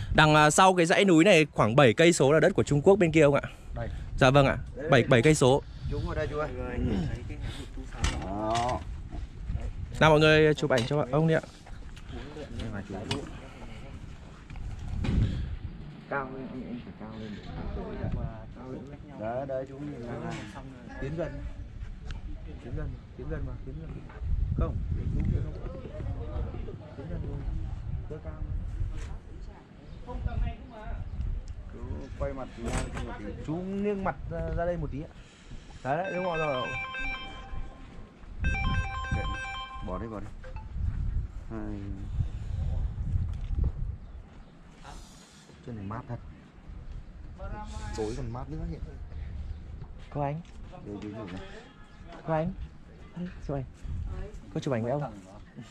Đằng sau cái dãy núi này khoảng 7 cây số là đất của Trung Quốc bên kia không ạ? Đây. Dạ vâng ạ. 7 cây số. Chú ngồi đây chú ơi. Đó. Nào mọi người chụp ảnh cho ông đi ạ. Cao lên, anh phải cao lên. Đấy, đấy chú nhìn là tiến gần. Tiến gần mà, tiến gần. Không, để chú kia không. Tiến gần luôn. Cơ cao. Không tầng này cũng mà. Chú quay mặt ngang một tí. Chú nghiêng mặt ra đây một tí ạ. Đấy, đúng rồi. Bỏ đi. Trên này mát thật. Tối còn mát nữa hiện. Có anh. Có anh. Chụp ảnh. Có chụp ảnh với ông.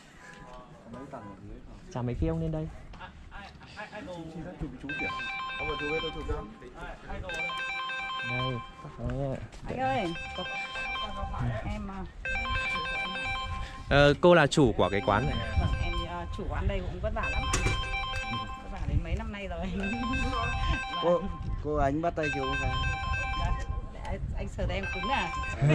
Chào mấy khi ông lên đây. Chụp chú kìa. Ông mà chú với tôi chụp cho. Đây. Anh ơi. Em cô là chủ của cái quán này. Vâng, em chủ quán đây cũng vất vả lắm. Vất vả đến mấy năm nay rồi. Cô anh bắt tay chú cái. Anh sờ tay em cứng à?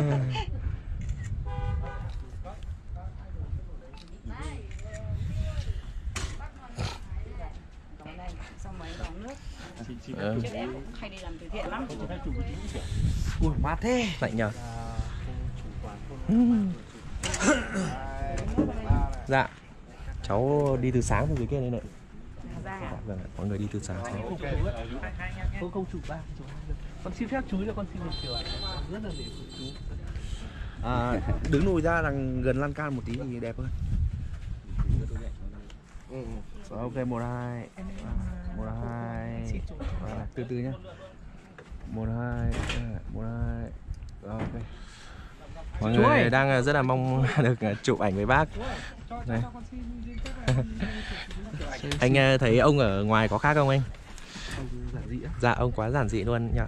Xong mấy đóng nước. Trước em cũng hay đi làm từ thiện lắm. Ui mát thế. Lạnh nhờ. Dạ. Cháu đi từ sáng từ dưới kia đây này. Vâng, mọi người đi từ sáng. Không chụp ba, con xin phép chú là con xin một kiểu ảnh rất là để chú. Đứng lùi ra đằng gần lan can một tí thì đẹp hơn. Ok 1 2 1 2 từ từ nhá. 1 2 1 2 ok. Mọi người đang rất là mong được chụp ảnh với bác. Đây. Anh thấy ông ở ngoài có khác không anh? Dạ ông quá giản dị luôn nhỉ.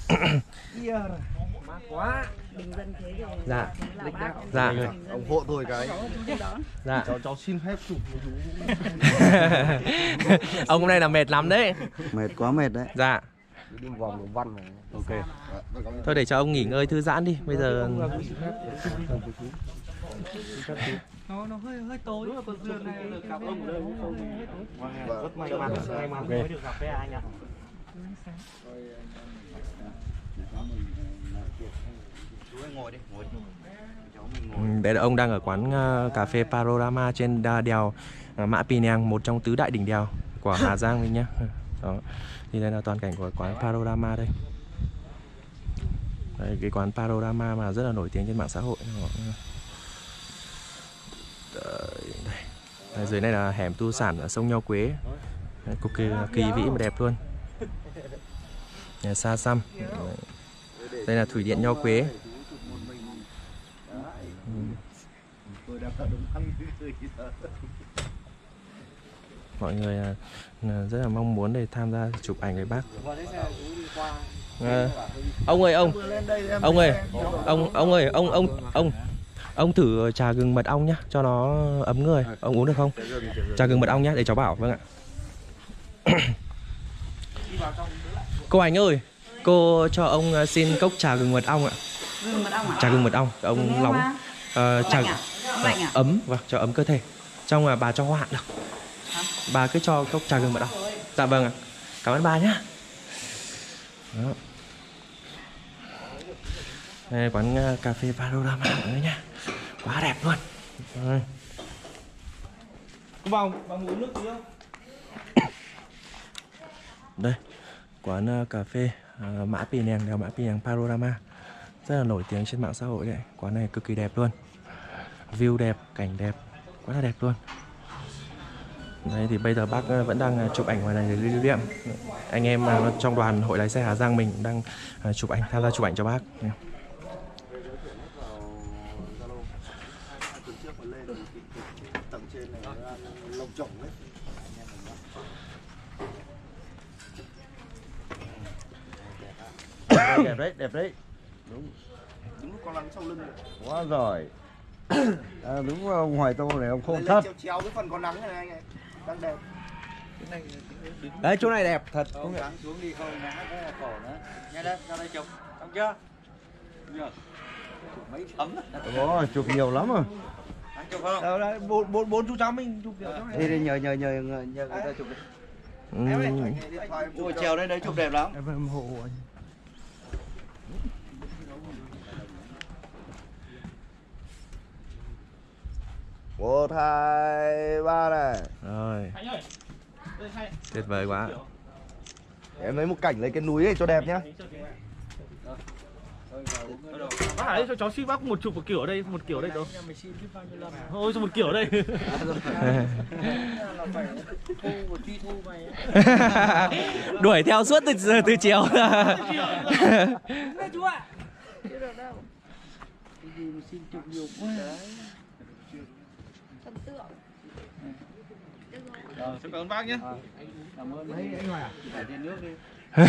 Quá. Bình dân thế thì Dạ. Dạ. Ủng hộ tôi cái. Dạ. Cháu xin phép chụp với chú. Ông hôm nay là mệt lắm đấy. Mệt quá mệt đấy. Dạ. Đi vòng đường văn này. Ok. Thôi để cho ông nghỉ ngơi thư giãn đi. Bây giờ Nó hơi tối. Đúng là con Dương này được gặp ông ở đây. Rất may mắn mới được gặp với anh ạ. đây là ông đang ở quán cà phê Panorama trên đèo Mã Pì Nèng, một trong tứ đại đỉnh đèo của Hà Giang mình nhá. Đó. Thì đây là toàn cảnh của quán Panorama đây. Đây, cái quán Panorama mà rất là nổi tiếng trên mạng xã hội. Đây, dưới này là hẻm tu sản ở sông Nho Quế. Đây, cực kỳ vĩ và đẹp luôn. Nhà xa xăm. Đây là thủy điện Nho Quế. Mọi người rất là mong muốn để tham gia chụp ảnh với bác. Ông ơi, ông thử trà gừng mật ong nhá, cho nó ấm người. Ông uống được không? Trà gừng mật ong nhá, để cháu bảo. Vâng ạ. Cô Ánh ơi, cô cho ông xin cốc trà gừng mật ong ạ. Gừng mật ong à? Trà gừng mật ong, ông nóng. Trà lạnh à? Ấm, vâng, cho ấm cơ thể. Trong bà cho hoa được. Bà cứ cho cốc trà gừng mật ong. Dạ vâng ạ. Cảm ơn bà nhá. Đó. Đây quán cà phê Panorama nữa nha. Quá đẹp luôn. Rồi. Cô vào uống nước gì không? Đây, quán cà phê Mã Pì Nèng, đèo Mã Pì Nèng Panorama. Rất là nổi tiếng trên mạng xã hội đấy. Quán này cực kỳ đẹp luôn. View đẹp, cảnh đẹp, quá là đẹp luôn. Đấy thì bây giờ bác vẫn đang chụp ảnh ngoài này để lưu niệm. Anh em trong đoàn hội lái xe Hà Giang mình đang chụp ảnh, tham gia chụp ảnh cho bác. Đẹp đấy. Đúng lúc con lắng sau lưng. Quá rồi. Đúng ông Hoài Tô này ông khôn thật. Treo cái phần con nắng này anh ấy. Đang đẹp. Đấy chỗ này đẹp thật. Không gắng xuống đi không ngã cái là khổ nữa. Nha đây, ra đây chụp. Xong chưa? Được. Chụp mấy tấm. Ôi, chụp nhiều lắm rồi. Anh chụp không? Đâu đấy, bốn chú cháu mình chụp kiểu trong này. Đi đi nhờ người ta chụp đi. Ôi trèo đây đấy chụp đẹp lắm. Em hộ anh. 1, 2, 3 này. Rồi. Tuyệt vời quá. Em lấy một cảnh lấy cái núi này cho đẹp nhá. Bác Hải cho cháu xin bác một chụp một kiểu ở đây, một kiểu ở đây đâu. Thôi cho một kiểu ở đây. Đuổi theo suốt từ chiều. Chú ạ. Chưa được đâu. Cái gì mà xin chụp nhiều quá. Thần tượng. Cảm ơn bác nhé. Cảm ơn mấy anh Hoài à? Phải tiền nước đi. Nói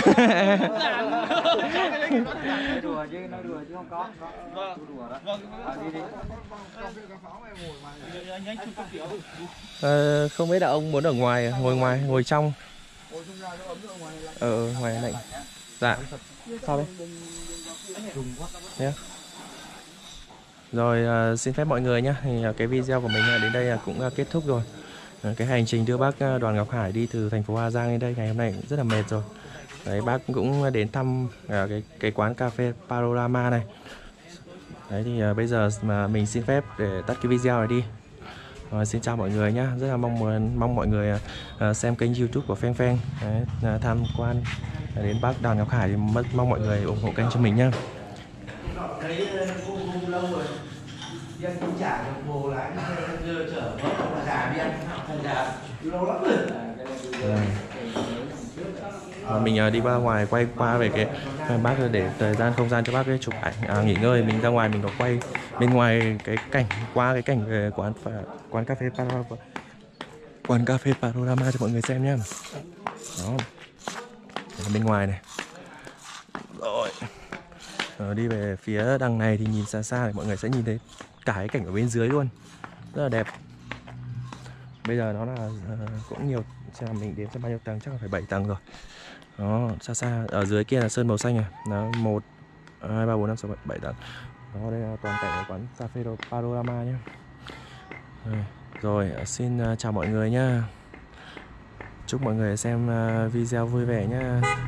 đùa chứ không có. Vâng. Đùa đó. Vâng. Đi đi. Anh chụp kiểu. Không biết là ông muốn ở ngoài, ngồi trong. Ngoài lạnh. Dạ. Sao đấy? Yeah. Rồi xin phép mọi người nhé, thì cái video của mình đến đây cũng kết thúc rồi. Cái hành trình đưa bác Đoàn Ngọc Hải đi từ thành phố Hà Giang đến đây ngày hôm nay cũng rất là mệt rồi. Đấy, bác cũng đến thăm cái quán cà phê Panorama này. Đấy thì bây giờ mà mình xin phép để tắt cái video này đi. Xin chào mọi người nhé, rất là mong mọi người xem kênh YouTube của Pheng Pheng. Đấy, tham quan đến bác Đoàn Ngọc Hải thì mong mọi người ủng hộ kênh cho mình nhé. Thấy cũng lâu rồi. Đi ăn cũng chả được bồ lái đưa chở nó già đi ăn. Thằng già lâu lắm rồi. Mình đi ra ngoài quay qua về cái bác để thời gian không gian cho bác chụp ảnh nghỉ ngơi. Mình ra ngoài mình có quay bên ngoài cái cảnh, qua cái cảnh về quán cà phê Panorama cho mọi người xem nhé. Đó, bên ngoài này. Rồi đi về phía đằng này thì nhìn xa xa thì mọi người sẽ nhìn thấy cả cái cảnh ở bên dưới luôn, rất là đẹp. Bây giờ nó là cũng nhiều, xem mình đếm xem bao nhiêu tầng, chắc là phải 7 tầng rồi. Đó, xa xa ở dưới kia là sơn màu xanh này, nó 1, 2, 3, 4, 5, 6, 7 tầng. Đó, đây là toàn cảnh của quán cà phê Panorama nhé. Rồi xin chào mọi người nhá. Chúc mọi người xem video vui vẻ nhá.